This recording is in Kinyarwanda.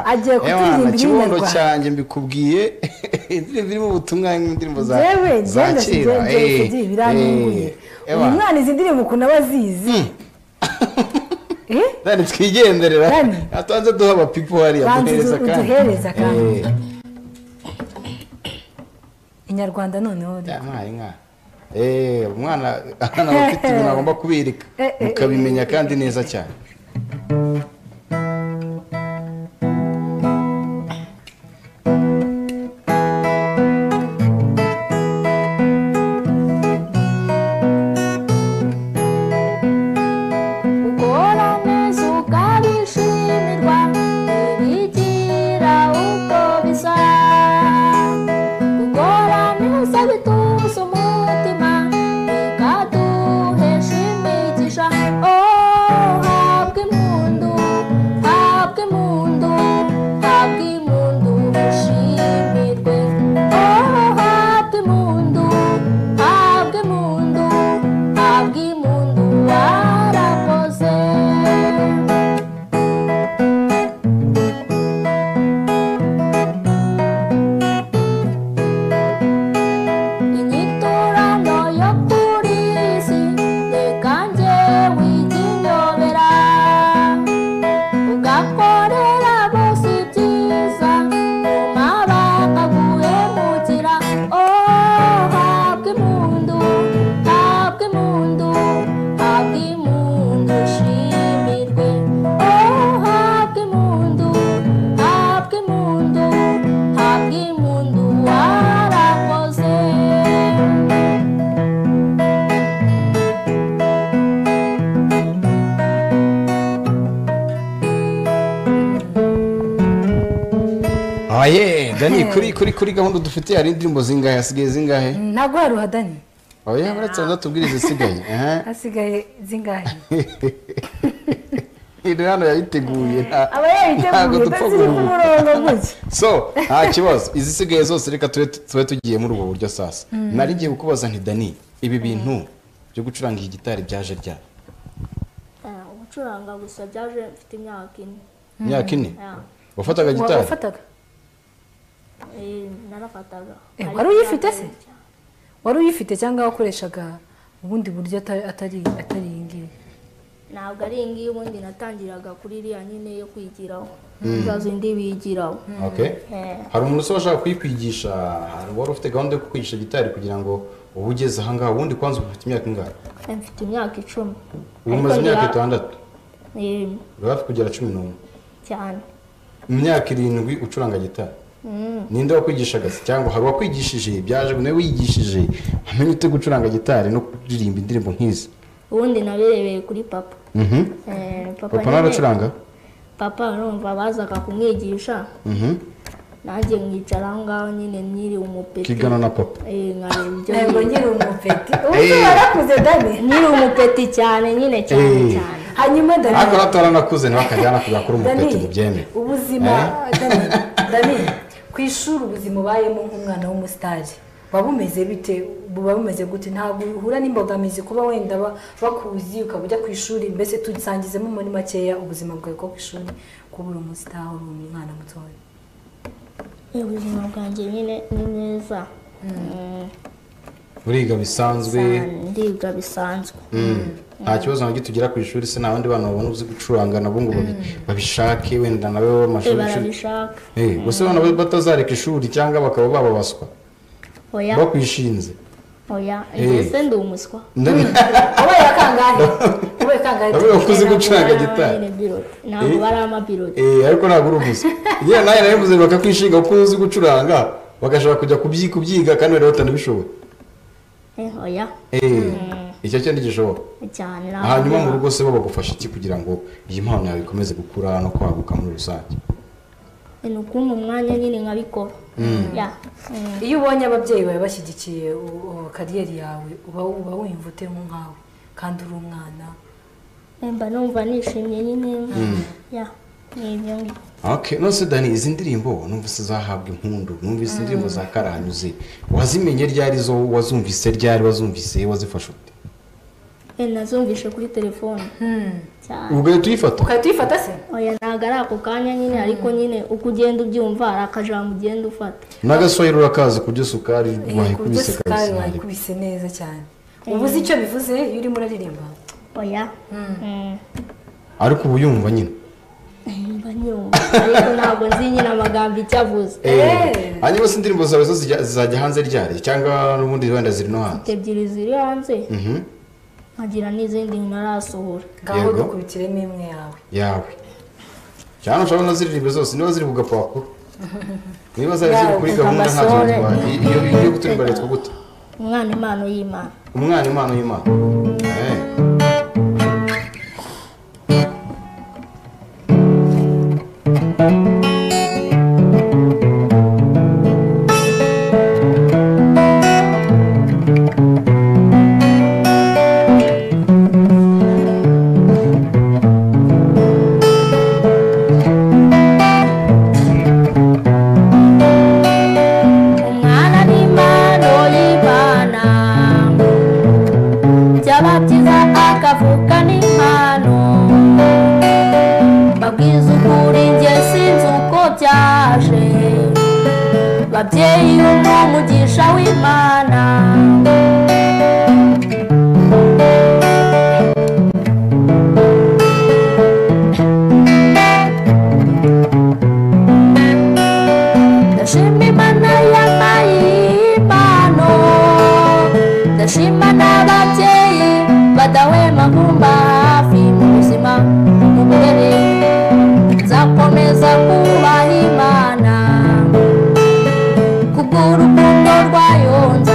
agiye kuturirimba ikibondo cyanjye mbikubwiye indirimbo irimo ubutumwa indirimbo za kera biranunguye uyu mwana izi ndirimbo ukuntu aba azizi Dani twigenderera atanze duha abapipo hariya duhereza kandi Inyarwanda noneho inka umwana abafite ibintu agomba kubirika mukabimenya kandi neza cyane Dani kuri gahunda dufite hari indirimbo zingahe hasigaye zingahe ntago haruha Dani oya baratsanza tubwirize zisigaye hasigaye zingahe hano yayiteguye aba yayiteguye ndasiri ku murongo gutya so nta kibazo izisigaye zose reka tube tugiye muri ubu buryo sasa nari ngiye kukubaza nti Dani ibi bintu byo gucuranga iyi gitari byaje ryari gucuranga gusa byaje mfite imyaka ine wafataga gitari narafataga wari uyifite se wari uyifite cyangwa wakoreshaga ubundi buryo atari ingiye ntabwo ari ingiye ubundi natangiraga kuri iriya nyine yo kwigiraho zazo indi bigiraho hari umuntu usa washaka kuyikwigisha wari ufite gahunda yo kukwigisha gitari kugira ngo ubu ugeze aha ngaha ubundi kwanza ufite imyaka ingahe mfite imyaka 10 ubu umaze imyaka 6 uri hafi kugera 11 cyane mu myaka 7 ucuranga gitari ninde wakwigishaga cyangwa hari wakwigishije byaje nawe wigishije amenye ute gucuranga gitari no kuririmba indirimbo nk'izi ubundi naberebeye kuri papa papa naracuranga papa urumva bazaga kumwigisha nanjye mwicara aho ngaho nyine nyiri umupeti kigana na papa ntabwo nyiri umupeti ubu barakuze Dani nyiri umupeti cyane nyine cyane hanyuma Dani ariko natoranakuze ntibakajyana kujya kuri umupeti mubyeme ubuzima Dani kwishura ubuzima bayemo nk'umwana w'umusitari babumeze bite bumeze gute ntabwo uhura n'imbogamizi kuba wenda bakuzi ukaba ujya ku ishuri mbese tusangizemo muri makeya ubuzima bwawe ko ku ishuri kubura umusitari uri umwana mutoya ubuzima bwanjye nyine ni neza uriga bisanzwe ndiga bisanzwe nta kibazo nabyo tugera ku ishuri se n'abandi bana babona uzi gucuranga nabo ngo babishake wenda nawe w'amashuri barabishaka gusa bana batazareka ishuri cyangwa bakaba bababaswa bakwishinze ese ndi umuswa ubaye kangahe ukuzi gucuranga gitari ntabwo bari amabiroti ariko ntabwo uri umuswa iyo nawe nabivuze bakakwishinga kuko uzi gucuranga bagashaka kujya kubyiga kandi bari batanabishoboye icyo cyo ntigishoboka cyane hanyuma mu rugo se bo bagufasha iki kugira ngo iyi mpano yawe ikomeze gukura no kwaguka muri rusange ni ukumva umwanya nyine nkabikora iyo ubonye ababyeyi bawe bashyigikiye kariyeri yawe uba wumva utemo nkawe kandi uri umwana mba numva nishimye nyine n'ibyo nose Dani izi ndirimbo numvise zahabwa impundu numvise indirimbo za karahanyuze wazimenye ryari zo wazumvise ryari wazumvise wazifashe ute nazumvishe kuri telefone cyane. ugahita uyifata ugahita uyifata se? oya ntabwo ari ako kanya nyine ariko nyine uko ugenda ubyumva hari akajambo ugenda ufata. n'agasohero urakazi kurya isukari wayikubise sukari kabisa wayikubise neza cyane. ubu uzi icyo bivuze iyo urimo uraririmba? oya ariko ubu yumva nyine mba nyumva ariko ntabwo nzi nyine amagambo icyo avuze. hanyuma se indirimbo zawe zo zizajya hanze ryari cyangwa n'ubundi wenda ziri no hanze? ebyiri ziri hanze nkagira n'izindi ntarasohora. ngaho dukubitiremo imwe yawe cyane ushobora ziririmbe zose niba ziri ku gapapuro niba zari ziri kuri gahunda nta kibazo iyo guturirimba yitwa gute? umwana impano y'Imana. umwana impano y'Imana. babyeyi umugisha w'Imana ndashima Imana yampaye impano ndashima n'ababyeyi badahwema kumba hafi mu buzima mu burere nzakomeza kubaha Imana urukundo rwayo